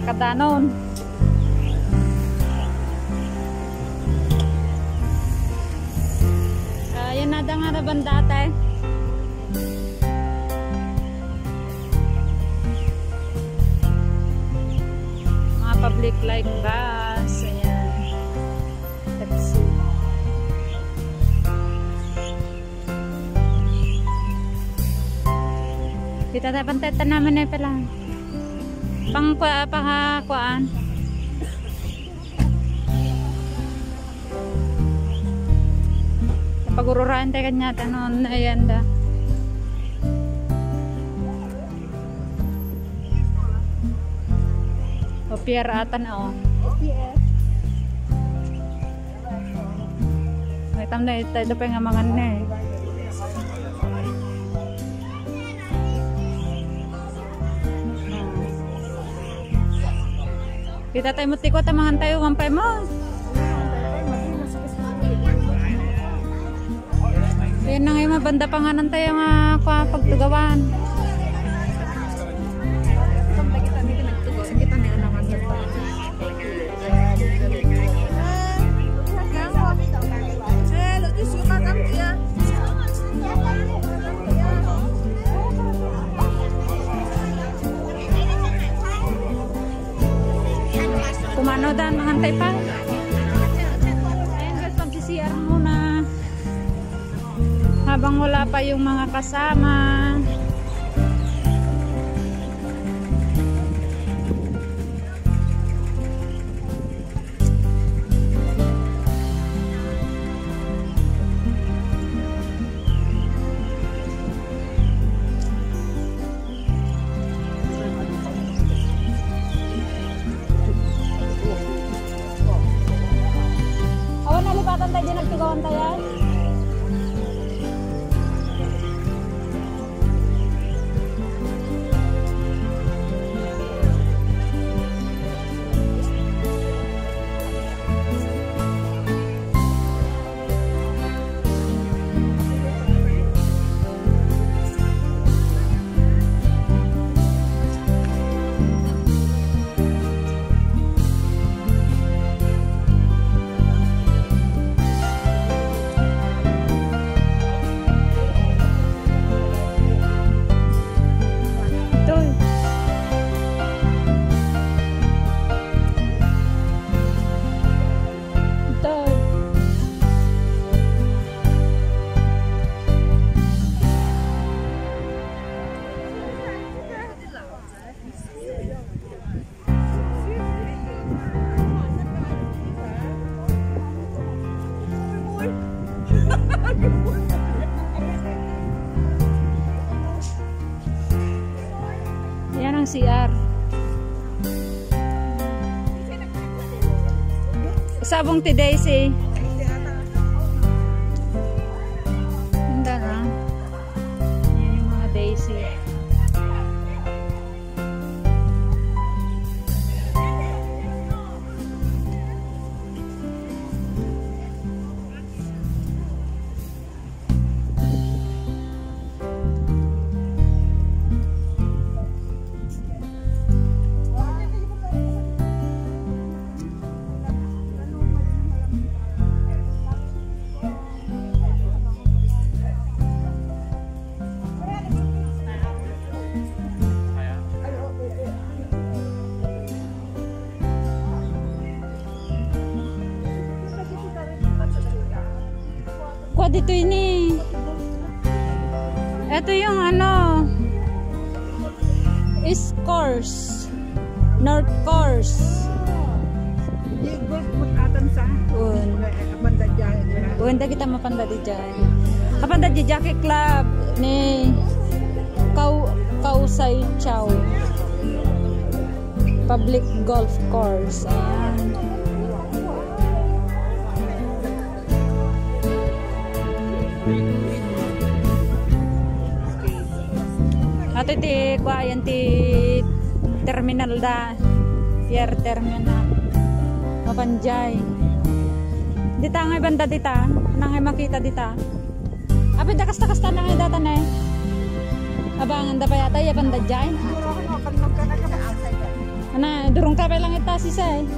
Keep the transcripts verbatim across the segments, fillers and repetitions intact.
kadanon. Ayan na nga na banda tayo. Mga public like bus. Ayan. Let's see. Kita tayo pantay naman na pala. Pang pangakuan. Pagururahan tayo kanya tanon. Ayan da. O pier atan o. May tam na ito. Ito pa yung amangan na eh. Kita tayo mutiko tamangan tayo mampay mo. Ayan na ngayon mabanda pa nga nang tayo nga pagtugawan. Kumano dan mangantay pa. Ayan guys, pag-C R muna. Habang wala pa yung mga kasama. Awan nalipatan tayo din nagtugawan tayo. Yan ang C R. Sabong ti Daisy. Handa na. Yan yung mga Daisy. Dito ini. Ito yung ano, East Course, North Course. Un. Unda kita mapanda di dyan. Kapanda di Jockey Club ni Kau Kausay Chow Public Golf Course. Ayan. Ato ti kuayan ti terminal da, pier terminal mapanjay dita ngay banda dita nangay makita dita apit da kasta kasta nangay data na eh abangan da pa yata ya banda jay Ana, durung ka pa lang ita si say.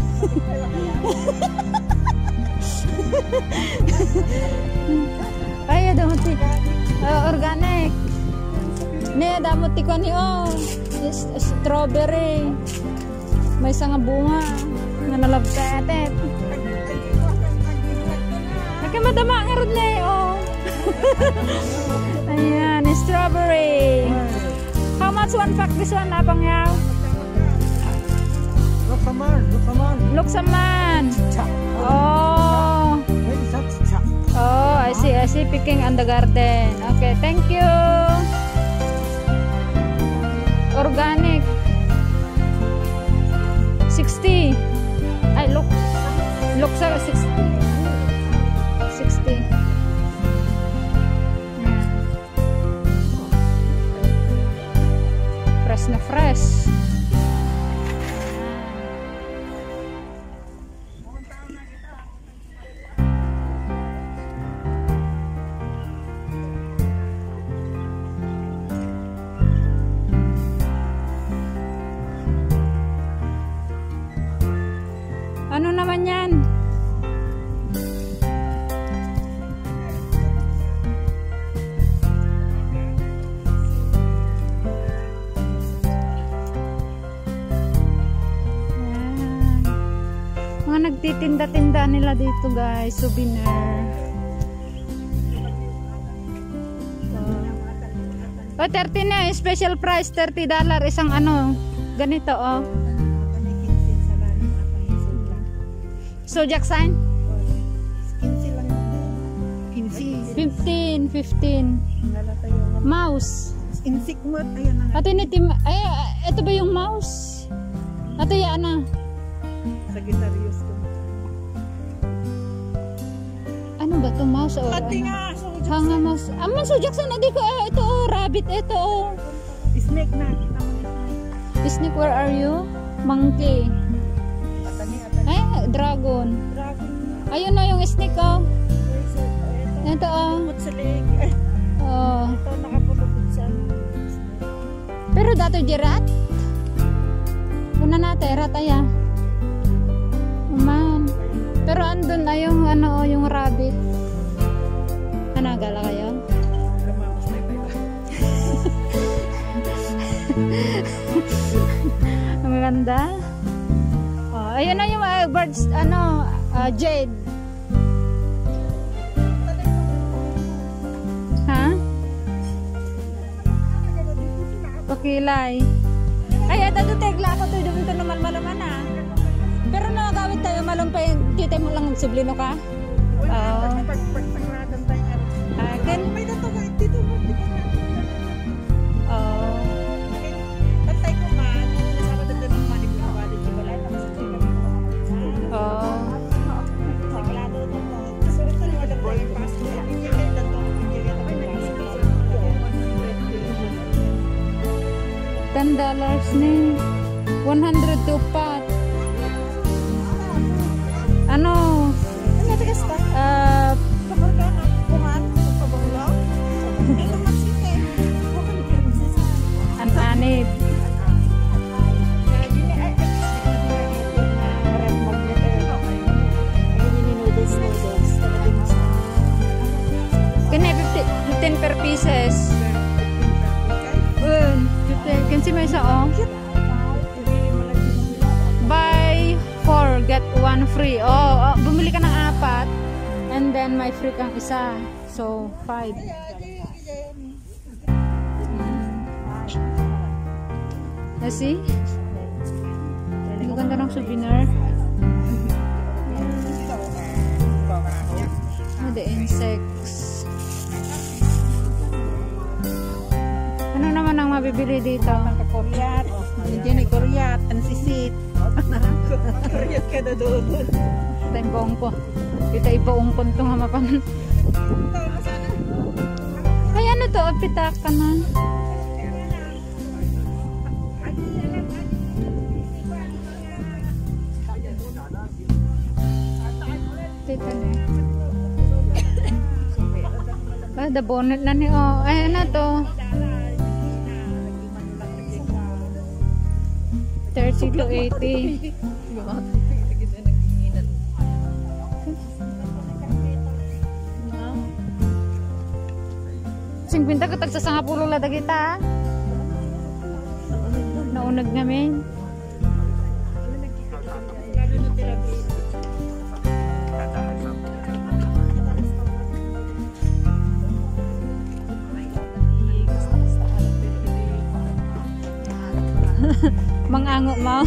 Ay, damot ti. Uh, organic. Ne, damot ti ko ni oh. Strawberry. May isang bunga nga nalabtetet. Nakamadama nga rin na eh, oh. Ayan, strawberry. How much one pack this one, Apang Yaw? Luksaman, luksaman. Luksaman. Oh. Oh, I see, I see. Picking on the garden. Okay, thank you. Organic. sixty. Ay, look. Look sa sixty. sixty. Hmm. Fresh na fresh. Ano naman yan? Mga nagtitinda-tinda nila dito guys, souvenir. Oh, thirty na, special price, thirty dollars isang ano, ganito oh. So Jackson? fifteen, fifteen. Mouse. Insik mo, ayan na. Ate nitim, ay, ito ba yung mouse? Ate yan na. Sagittarius ko. Ano ba to mouse or Ate ano? nga, so Jackson. Hanga mouse. Ah, so Jackson, adi ko, eh, ito oh, rabbit, ito oh. Snake na. Snake, where are you? Monkey. Atani, atani. Ay, dragon. Dragon. Ayun na yung snake oh. Ito oh. Put sa leg. Oh. Ito nakapulupot sa Pero dato di rat. Una natin, rat aya. Man. Pero andun na yung ano, yung rabbit. Hanagala kayo? Lumamos na iba. Ang ganda. Oh, ayun na yung uh, birds, ano, uh, jade. Ha? Pakilay. Ay, ito ito tegla ako to dito naman malaman ah. Pero nakagawit tayo malumpay, kita mo lang sublino ka. Oo. Pagpagsangradan tayo. Ah, kan May natuwa dito. oh. Pantay ko man, nasama na doon ng manik na wali si Balay. Tapos sa sila Oh. saglado na mo. Tapos ito na wala po yung passport. Hindi kayo lang ito. Hindi kayo lang ten dollars ni. one hundred to pot. Ano? Ano tigas ka? Uh, Kapag ka na kuhan, pabanglo. Ito magsite. an-anid. Kanya fifteen per pieces. Un, fifteen. Kasi may isa oh. Buy four, get one free. Oh, oh, bumili ka ng apat. And then may free kang isa. So, five. Na see? Ang ganda ng souvenir. Oh, the insects. Ano naman ang mabibili dito? Koreat. Nandiyan ay koreat. Ang sisit. Koreat ka na doon. Ito yung buong ko. Kita ibuong ko itong hamapan. Ay, ano to? Pitak ka na. Tita na. Ah, the bonnet na ni oh. Ay, ano to? thirty. Sito eighty. Singpinta katag sa sangapulo lada kita. Naunag namin. Mangango mo.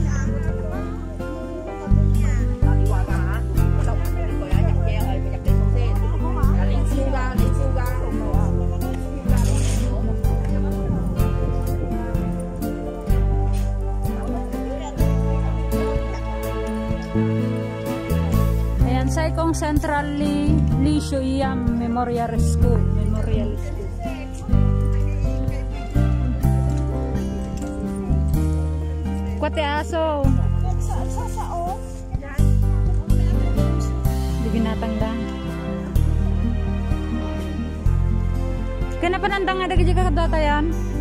Ayan, sa ikong Central Li Lisho Iyam Memorial School. Memorial School. Kwate aso. Di binatangda. Kenapa nandang ada kerja kadata yan?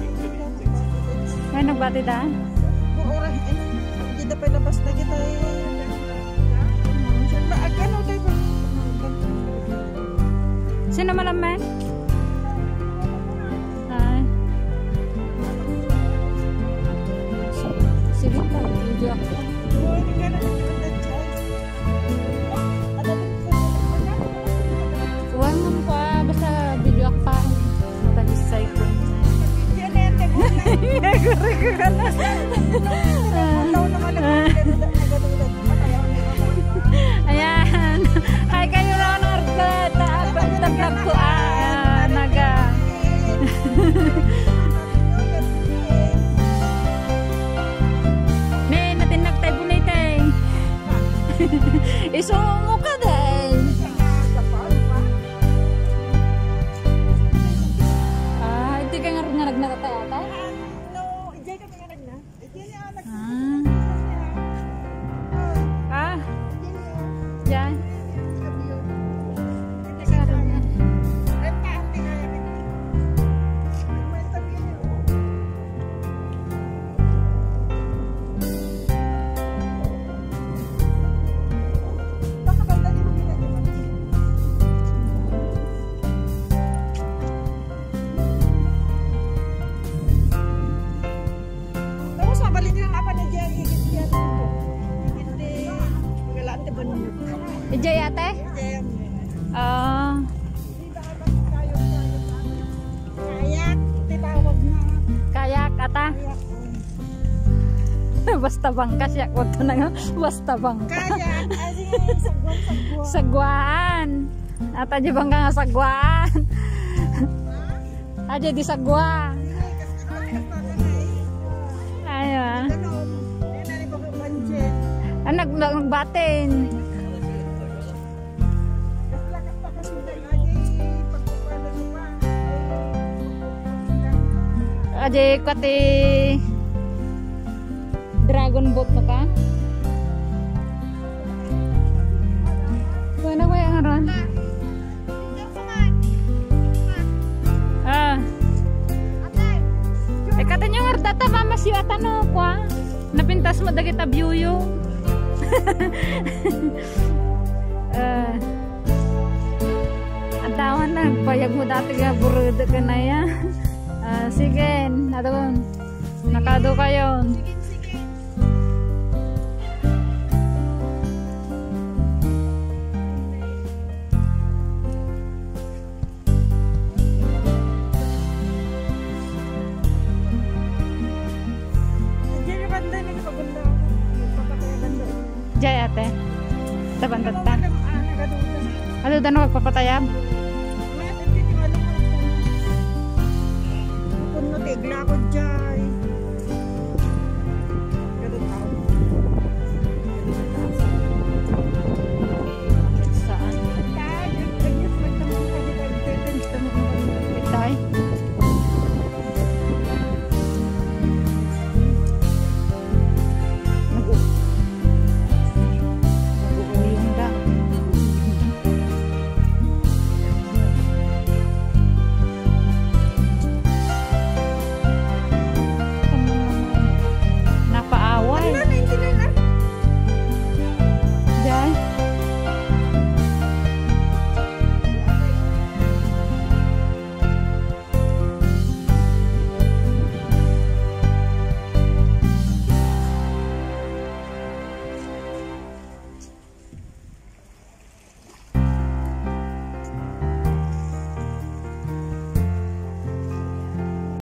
Ay nagbati da? Orang kita pa labas na kita eh. Ba agano tayo ba? Sino malamay? Ay. Sige pa, video ako. Huwag mo pa, basta video ako pa. Matalisay ko. Yan na yan, teko na. Guri ko ka na. Ayan. Hi kayo lang ng Arbat. Pagtablag ko ah. Naga. May natinag tayo bunay tayo. Isungo ka din. Ah, hindi ka nga rin nga nagnatay ata? No, ijay ka pingarag na. Ijay niya anak. Ah. Ah. Yan. Ijay ate? Ah. Kayak, titawag na. Kayak ata? Basta bangkas ya ko to na nga. Basta bangkas. Kayak, ay sagwan, sagwan. Sagwaan. Ata di bangka nga sagwaan. Aja di sagwa. Ayo. Anak nagbatin. Aja kati dragon boat mo ka? Kuya na kuya nga ron? Ah. Eh kata nyo nga data mama siya tano kwa? Napintas mo dagit view yung. uh, Ang tawan na payag mo dati ka burudo ka na yan. Uh, sige, nadoon. Nakado kayo. Jay ate. Tabandatan. Ano daw magpapatayab? Kuno tigla ko dyan.